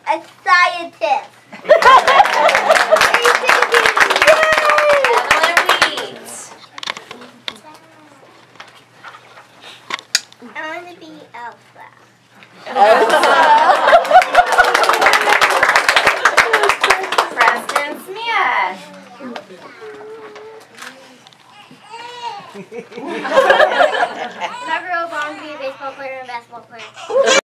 A scientist. I want to be Elsa. Preston Smith. If I grow up, I want to be a baseball player and a basketball player.